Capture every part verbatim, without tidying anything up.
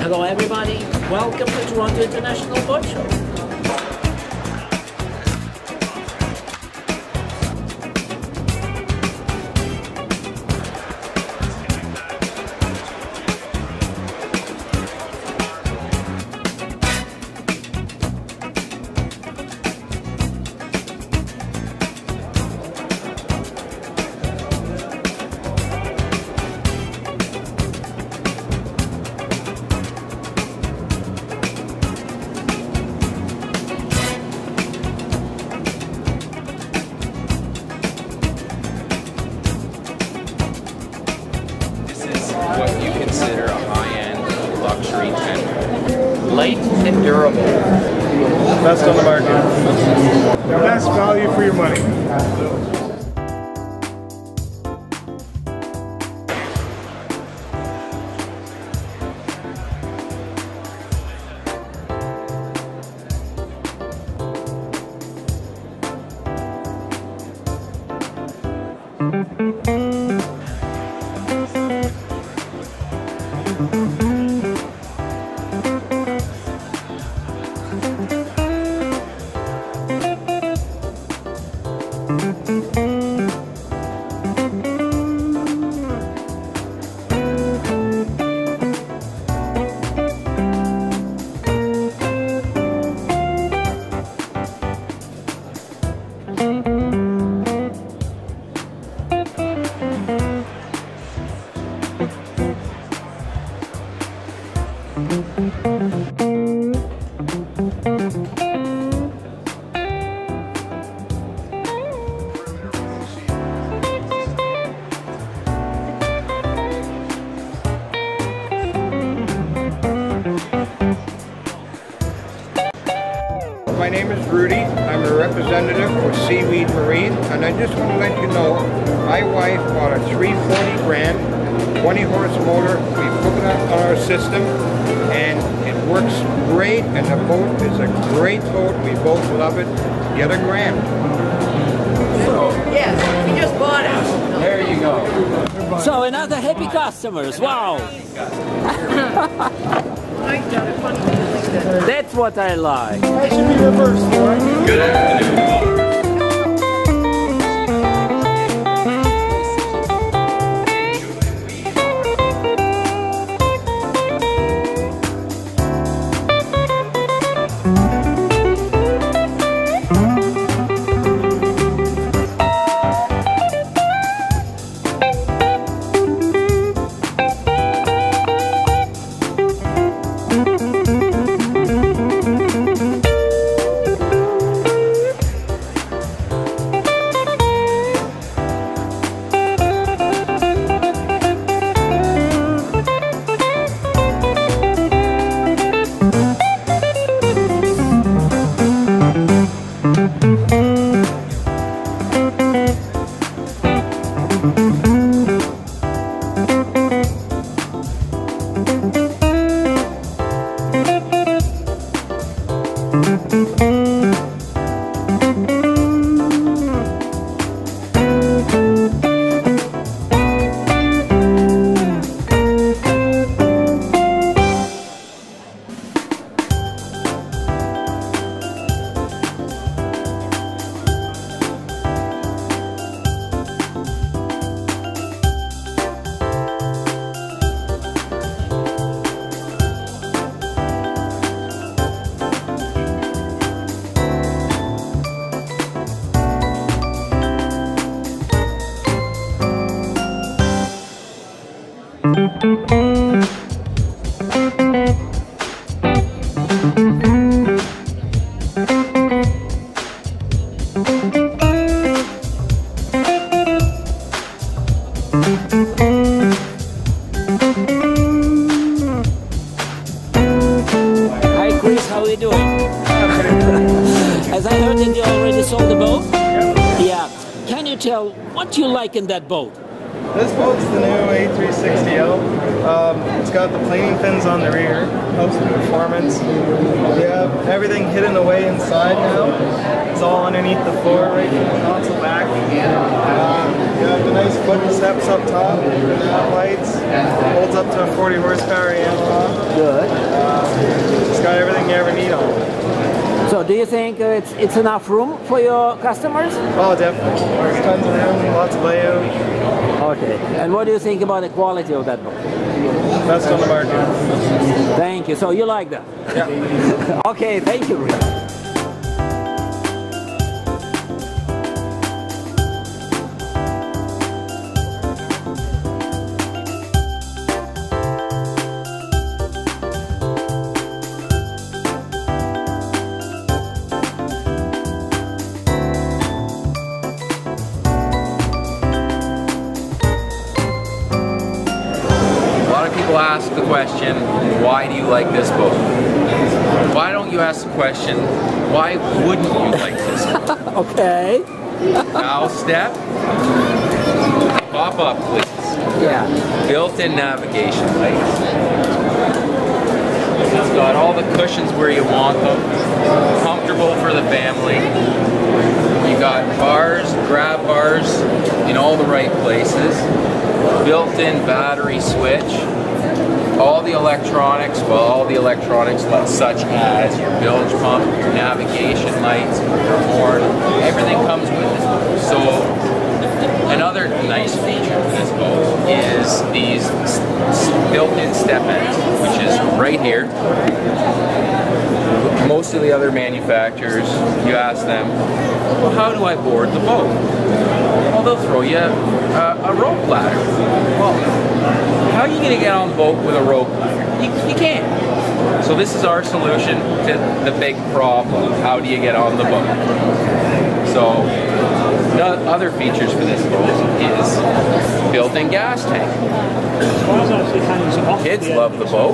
Hello everybody, welcome to Toronto International Boat Show. What you consider a high-end luxury tent. Light and durable. Best on the market. The best value for your money. My name is Rudy. I'm a representative for Seaweed Marine, and I just want to let you know my wife bought a three forty grand, twenty horse motor. We put it on our system, and it works great. And the boat is a great boat. We both love it. Get a grand. Yes, we just bought it. There you go. So another happy customers, wow! I got a funny feeling that That's what I like. That should be reversed, right? Good afternoon. Hi Chris, how are you doing? As I heard that you already sold the boat? Yep. Yeah. Can you tell what you like in that boat? This boat's the new A three sixty L. Um, it's got the planing fins on the rear, helps with performance. We have everything hidden away inside now. It's all underneath the floor right from the console back. Um, You have the nice button steps up top, and nav lights. Holds up to a forty horsepower analog. Good. Uh, it's got everything you ever need on it. So do you think uh, it's it's enough room for your customers? Oh, definitely. There's tons of room, lots of layout. Okay. And what do you think about the quality of that boat? Best on the market. Thank you. So you like that? Yeah. Okay, thank you. People ask the question, why do you like this boat? Why don't you ask the question, why wouldn't you like this boat? Okay. Now step, pop up please. Yeah. Built-in navigation lights. It's got all the cushions where you want them. Comfortable for the family. You got bars, grab bars in all the right places. Built-in battery switch. All the electronics, well, all the electronics such as your bilge pump, your navigation lights, your horn, everything comes with it. So another nice feature of this boat is these built-in step ends, which is right here. Most of the other manufacturers, you ask them, well, how do I board the boat? Well, they'll throw you a, a rope ladder. Well, how are you going to get on the boat with a rope ladder? You, you can't. So this is our solution to the big problem. How do you get on the boat? So no, other features for this boat is built-in gas tank. Kids love the boat.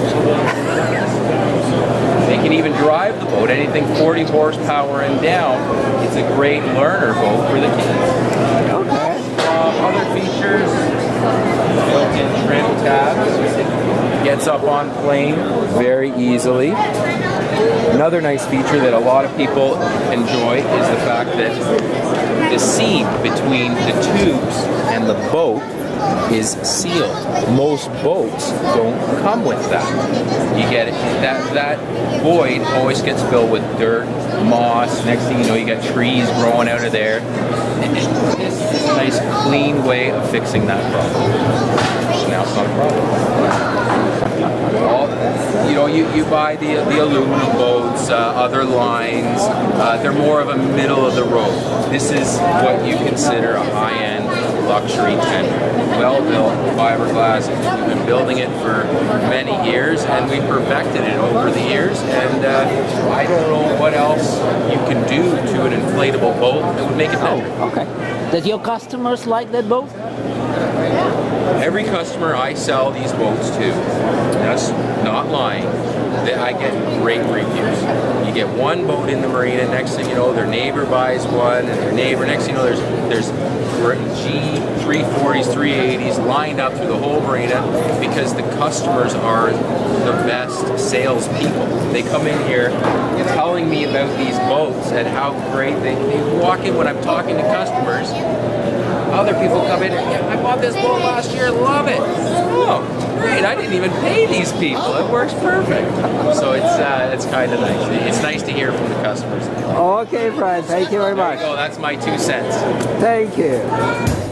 They can even drive the boat. Anything forty horsepower and down, it's a great learner boat for the kids. Okay. Um, other features, built-in trim tabs. Gets up on plane very easily. Another nice feature that a lot of people enjoy is the fact that the seam between the tubes and the boat is sealed. Most boats don't come with that. You get it, that that void always gets filled with dirt, moss. Next thing you know, you got trees growing out of there. This is a nice, clean way of fixing that problem. Now it's not a problem. All, you know, you, you buy the, the aluminum boats, uh, other lines, uh, they're more of a middle of the road. This is what you consider a high-end luxury tender. Well-built, fiberglass. We've been building it for many years, and we perfected it over the years, and uh, I don't know what else you can do to an inflatable boat that would make it better. Oh, okay. Does your customers like that boat? Every customer I sell these boats to, that's not lying, that I get great reviews. You get one boat in the marina, next thing you know, their neighbor buys one, and their neighbor, next thing you know, there's there's G three forties, three eighties lined up through the whole marina because the customers are the best salespeople. They come in here telling me about these boats and how great they, they walk in when I'm talking to customers. Other people come in and, yeah, I bought this boat last year, love it. Oh, great, I didn't even pay these people. It works perfect. So it's uh, it's kind of nice. It's nice to hear from the customers. Okay, Brian, thank you very much. There you go, that's my two cents. Thank you.